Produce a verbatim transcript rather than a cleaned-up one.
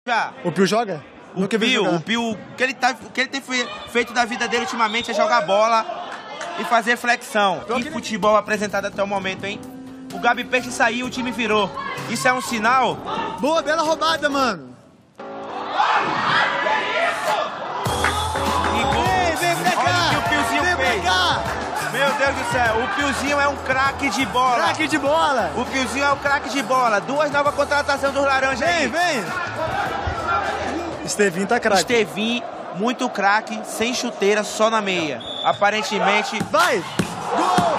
Já. O Pio joga? O Pio, o Pio, o que ele, tá, o que ele tem feito da vida dele ultimamente é jogar bola e fazer flexão. Que futebol apresentado até o momento, hein? O Gabi Peixe saiu, o time virou. Isso é um sinal? Boa, bela roubada, mano. Que gol. Vem, vem pra cá. Olha o que o Piozinho vem fez. Pra cá. Meu Deus do céu, o Piozinho é um craque de bola. Craque de bola. O Piozinho é um craque de bola. Duas novas contratações dos laranjas aí. Vem, vem. Estevinho tá craque. Estevinho, muito craque, sem chuteira, só na meia. Aparentemente... Vai. Gol.